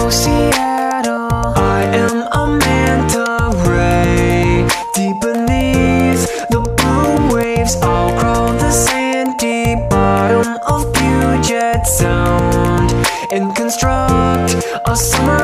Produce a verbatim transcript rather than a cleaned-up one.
Seattle. I am a manta ray, deep beneath the blue waves. I'll crawl the sandy bottom of Puget Sound and construct a summer